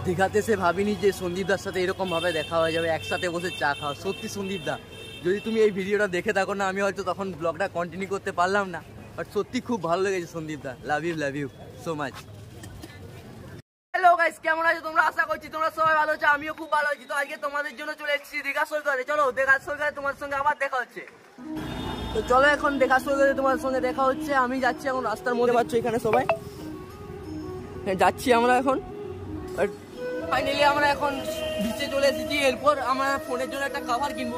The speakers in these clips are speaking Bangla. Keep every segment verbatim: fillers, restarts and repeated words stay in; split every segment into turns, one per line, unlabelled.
দীঘাতে সে ভাবিনি যে সন্দীপদার সাথে এরকমভাবে দেখা হয়ে যাবে, একসাথে বসে চা খাওয়া। সত্যি সন্দীপদা, যদি তুমি এই ভিডিওটা দেখে থাকো না, আমি হয়তো তখন ব্লগটা কন্টিনিউ করতে পারলাম না, বাট সত্যি খুব ভালো লেগেছে সন্দীপদা। Love you love you so much. Hello guys, কেমন আছো তোমরা? আশা করছি তোমরা সবাই ভালো আছো, আমিও খুব ভালো আছি। তো আজকে তোমাদের জন্য চলে এসেছি দীঘা সৈকতে। চলো দীঘা সৈকতে তোমার সঙ্গে আবার দেখা হচ্ছে। তো চলো এখন দীঘা সৈকতে তোমার সঙ্গে দেখা হচ্ছে। আমি যাচ্ছি এখন রাস্তার মধ্যে, পাচ্ছ এখানে সবাই যাচ্ছি আমরা এখন। ফাইনালি আমরা এখন বিচে চলে এসেছি। এরপর আমরা ফোনের জন্য একটা কভার কিনবো।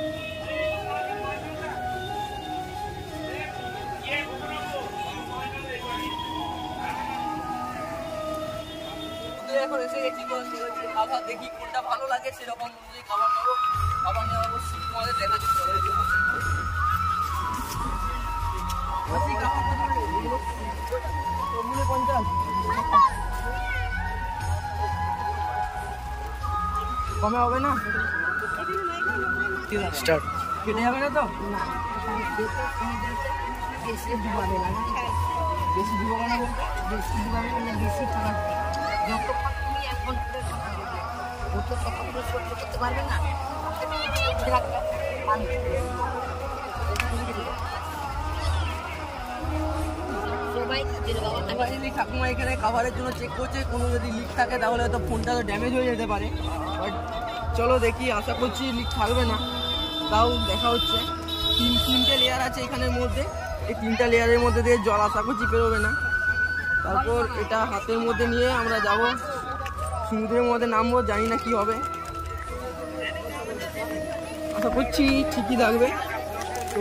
এখন এসে গেছি, কভার দেখি কোনটা ভালো লাগে, সেরকম অনুযায়ী কভার নেবো। কভার নেওয়া অবশ্যই তোমাদের দেখা যাচ্ছে। কমে হবে না? স্টার্ট কেটে যাবে না তো? বেশি ডুবাবে না, বেশি ডুবাবে না, বেশি ডুবাবে না, বেশি টাকা যতক্ষণ তুমি এক ঘন্টা অত ততক্ষণ সহ্য করতে পারবে না। ঠাকুমা এখানে কাভারের জন্য চেক করছে, কোনো যদি লিক থাকে তাহলে হয়তো ফোনটা তো ড্যামেজ হয়ে যেতে পারে। বাট চলো দেখি, আশা করছি লিক থাকবে না। তাও দেখা হচ্ছে। তিন তিনটে লেয়ার আছে এখানের মধ্যে, এই তিনটা লেয়ারের মধ্যে দিয়ে জল আশা করছি বেরোবে না। তারপর এটা হাতের মধ্যে নিয়ে আমরা যাব সমুদ্রের মধ্যে, নামবো। জানি না কি হবে, আশা করছি ঠিকই থাকবে। তো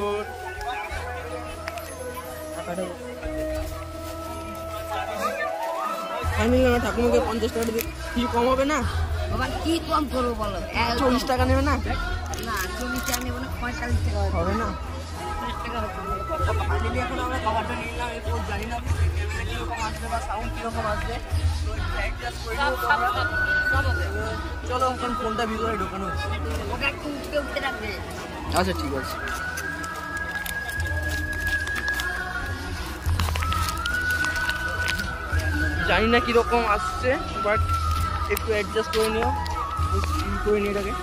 ঠাকুমাকে পঞ্চাশ টাকা দিয়ে কি কম হবে না? কি কম করবো বলো? চল্লিশ টাকা নেবে না? না চল্লিশ টাকা নেবো না, পঁয়তাল্লিশ টাকা হবে না? এখন আমরা খাবারটা নিলাম, এরপর জানি না কিরকম আসবে বা সাউন্ড কিরকম আসবে। চলো এখন ফোনটা ভিতরে ঢোকানো হচ্ছে। আচ্ছা ঠিক আছে। জানি না কিরকম আসছে, বাট একটু অ্যাডজাস্ট করে নিও, করে নিয়ে এটাকে।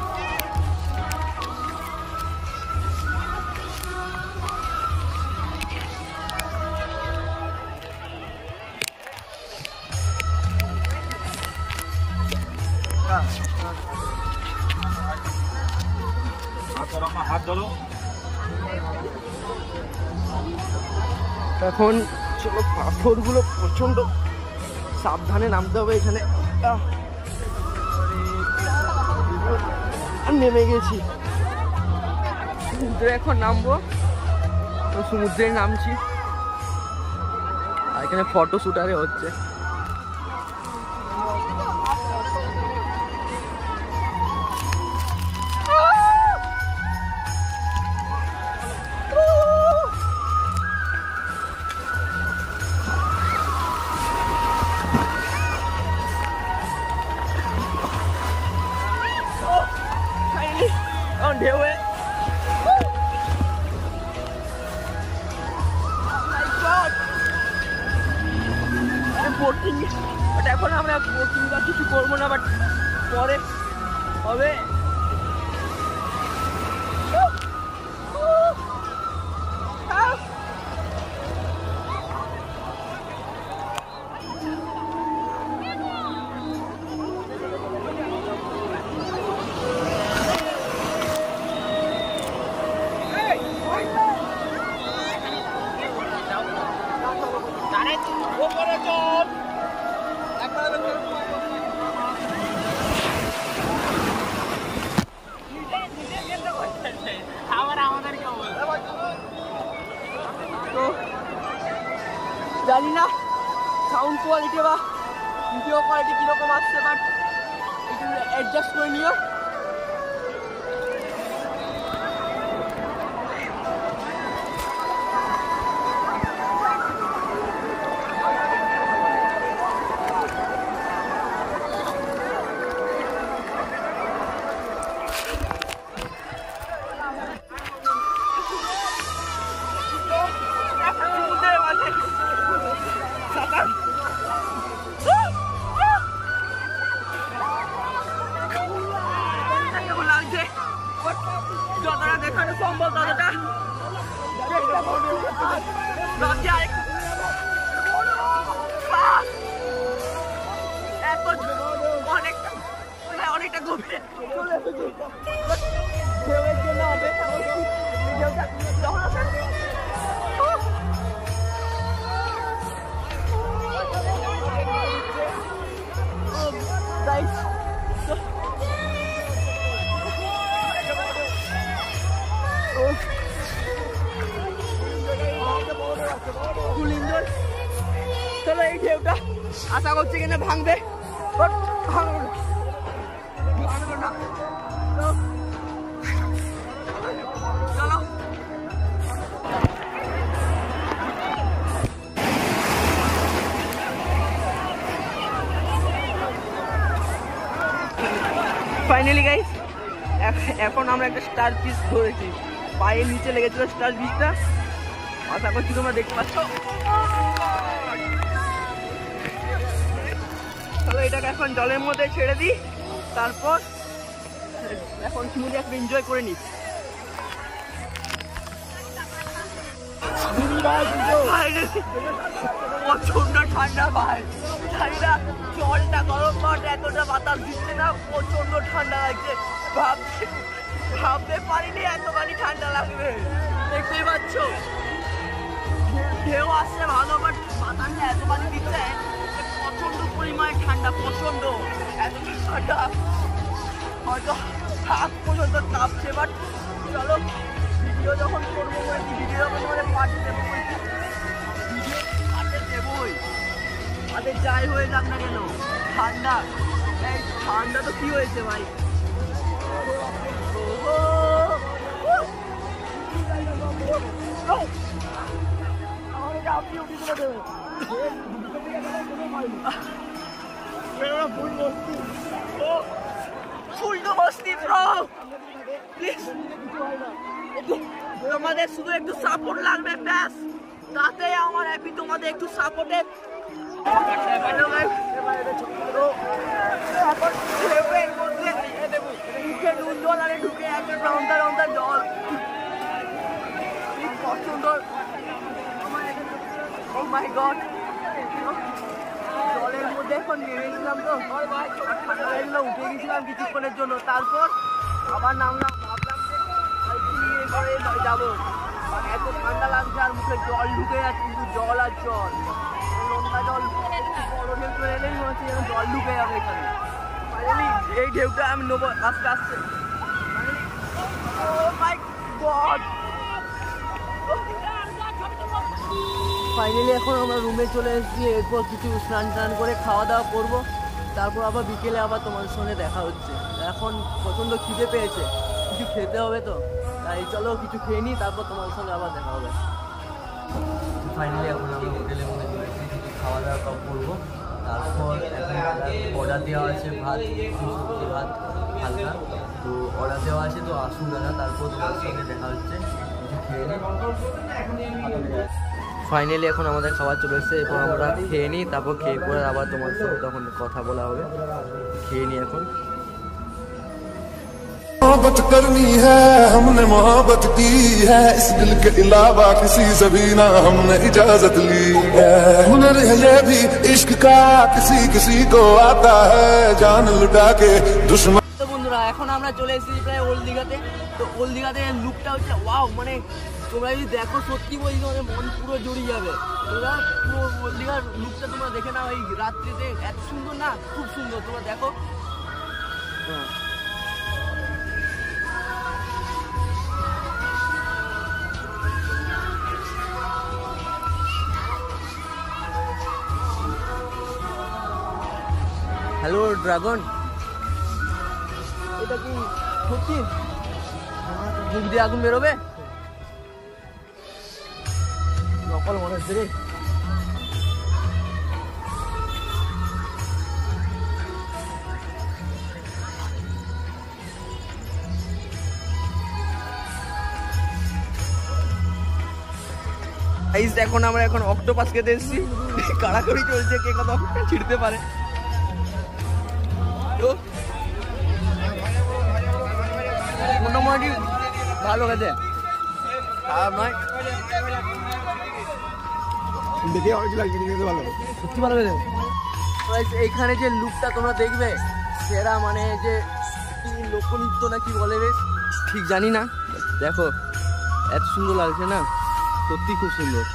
এখন চলো, পাথরগুলো প্রচন্ড সাবধানে নামতে হবে এখানে। নেমে গেছি সমুদ্রে, এখন নামবো। তো সমুদ্রে নামছি, আর এখানে ফটো শুটারে হচ্ছে। On ঢেউ বোটিং, বাট এখন আমরা বোটিং বা কিছু করবো না, বাট পরে হবে। জানি না সাউন্ড কোয়ালিটি বা ভিডিও কোয়ালিটি কিরকম আসছে, বাট একটু অ্যাডজাস্ট করে নিও। গভীরে চলে এসেছি। ঢেউয়ের জন্য অপেক্ষা করছি। ঢেউটা যখন আসে গাইস চলো এই ঢেউটা আশা করছি কিনা ভাঙবে, বাট ভাঙবে না। চলো ফাইনালি গাইস এখন আমরা একটা স্টার পিস ধরেছি, পায়ের নিচে লেগেছিল স্টার পিসটা, আশা করছি তোমরা দেখতে পাচ্ছ। তাহলে এটাকে এখন জলের মধ্যে ছেড়ে দিই, তারপর এখন শিমুলি একটু এনজয় করে নিই। প্রচন্ড ঠান্ডা ভাই, জানি না জলটা গরম বাট এতটা বাতাস দিচ্ছে না, প্রচন্ড ঠান্ডা লাগছে। ভাবতে ভাবতে পারিনি এতখানি ঠান্ডা লাগবে, দেখতেই পাচ্ছ। ঢেউ আসছে ভালো, বাট বাতাসটা এতখানি দিচ্ছে প্রচন্ড পরিমাণে ঠান্ডা, প্রচন্ড এত ঠান্ডা হয়তো হাত পর্যন্ত কাঁপছে। বাট চলো ভিডিও যখন করবো বলছি, ভিডিও যখন তোমাদের পাঠিয়ে দেবো বলছি, ভিডিও পাঠিয়ে দেবোই, তাদের যাই হয়ে যাক না কেন। ঠান্ডা এই ঠান্ডা তো কি হয়েছে ভাই, তোমাদের শুধু একটু সাপোর্ট লাগবে ব্যাস, তাতে আমার হ্যাপি। তোমাদের একটু সাপোর্টে জল আরে ঢুকে একটা রাউন্ডার রাউন্ডার জল সুন্দর। ও মাই গড, জলের মধ্যে এখন নেমেছিলাম তো ঠান্ডা লাগলো, উঠে গেছিলাম কিছুক্ষণের জন্য, তারপর আবার নামলাম, ভাবলাম যে ঘরে যাবো, এত ঠান্ডা লাগছে আর মুখে জল ঢুকে যাচ্ছে, কিন্তু জল আর জল, লঙ্কা জল বড় ঢেউ চলে এলেই মনে হচ্ছে যেন জল ঢুকে যাবে এখানে। ফাইনালি এই ঢেউটা আমি নেবো আস্তে আস্তে। ও মাই গড, ফাইনালি এখন আমরা রুমে চলে এসেছি, এরপর কিছু স্নান টান করে খাওয়া দাওয়া করবো, তারপর আবার বিকেলে আবার তোমাদের সঙ্গে দেখা হচ্ছে। এখন প্রচণ্ড খিদে পেয়েছে, কিছু খেতে হবে তো, তাই চলো কিছু খেয়ে নিই, তারপর তোমাদের সঙ্গে আবার দেখা হবে। ফাইনালি এখন আমরা হোটেলের মধ্যে চলে এসেছি, কিছু খাওয়া দাওয়া করবো, তারপর এখন অর্ডার দেওয়া আছে ভাত, সবজি ভাত হালকা, তো অর্ডার দেওয়া আছে, তো আসুন দাদা, তারপর তোমাদের সঙ্গে দেখা হচ্ছে, কিছু খেয়ে নিই। ফাইনালি এখন আমাদের খাবার চলে এসেছে, এরপর আমরা খেয়ে নিই, তারপর খেয়ে পরে আবার তোমার সাথে তখন কথা বলা হবে। খেয়ে নিই এখন।
मोहब्बत करनी है हमने मोहब्बत की है, इस दिल के अलावा किसी से भी ना हमने इजाजत ली है, हुनर है ये भी इश्क का किसी किसी को आता है, जान लुटा के दुश्मन।
তো বন্ধুরা এখন আমরা চলে এসেছি প্রায় ওল্ড দীঘাতে, তো ওল্ড দীঘাতে লুকটা হচ্ছে ওয়াও, মানে তোমরা যদি দেখো সত্যি বলছি তোমাদের মন পুরো জড়িয়ে যাবে। তোমরা পুরো ওল্ড দীঘার লুকটা তোমরা দেখে নাও, এই রাত্রিতে এত সুন্দর না, খুব সুন্দর, তোমরা দেখো। হ্যালো ড্রাগন, এটা কি সত্যি মুখ দিয়ে আগুন বেরোবে? নকল মনে হচ্ছে রে। এখন আমরা এখন অক্টোপাস খেতে এসেছি, কাড়াকাড়ি চলছে কে কত অক্টোপাস ছিঁড়তে পারে। মোটামুটি ভালো গেছে, খারাপ নয়, দেখে সত্যি ভালো গেছে। এইখানে যে লুকটা তোমরা দেখবে সেরা, মানে যে কি লোকনৃত্য না কি বলে বেশ ঠিক জানি না, দেখো এত সুন্দর লাগছে না, সত্যি খুব সুন্দর।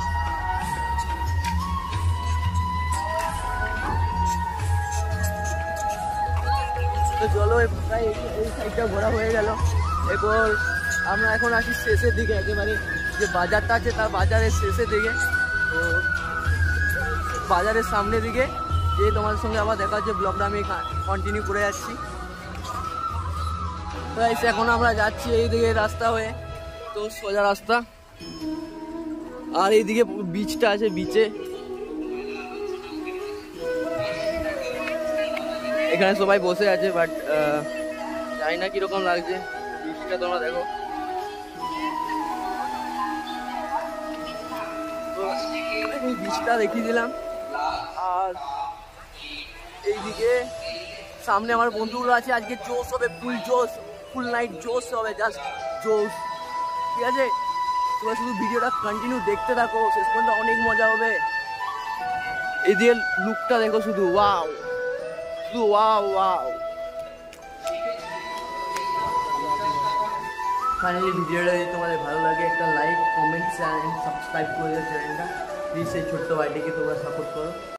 তো চলো প্রায় এই সাইডটা ঘোরা হয়ে গেল, এরপর আমরা এখন আসি শেষের দিকে, একেবারে যে বাজারটা আছে তার বাজারের শেষের দিকে। তো বাজারের সামনের দিকে যে তোমাদের সঙ্গে আবার দেখা হচ্ছে, ব্লগটা আমি কন্টিনিউ করে যাচ্ছি। তো এসে এখন আমরা যাচ্ছি এই দিকে রাস্তা হয়ে, তো সোজা রাস্তা, আর এইদিকে বিচটা আছে, বিচে এখানে সবাই বসে আছে, বাট জানি না কিরকম লাগছে বিচটা, তোমরা দেখো। তো এই বিচটা দেখিয়ে দিলাম, আর এইদিকে সামনে আমার বন্ধুরা আছে, আজকে জোশ হবে, ফুল জোশ, ফুল নাইট জোশ হবে, জাস্ট জোশ, ঠিক আছে। তোমরা শুধু ভিডিওটা কন্টিনিউ দেখতে থাকো, শেষ পর্যন্ত অনেক মজা হবে। এইদিকে লুকটা দেখো শুধু, ওয়াও, শুধু ওয়াও ওয়াও। ফাইনালি ভিডিওটা যদি তোমাদের ভালো লাগে একটা like, comment, share and subscribe করে দাও চ্যানেলটা প্লিজ। এই ছোট্ট ভাইটিকে তোমরা সাপোর্ট করো।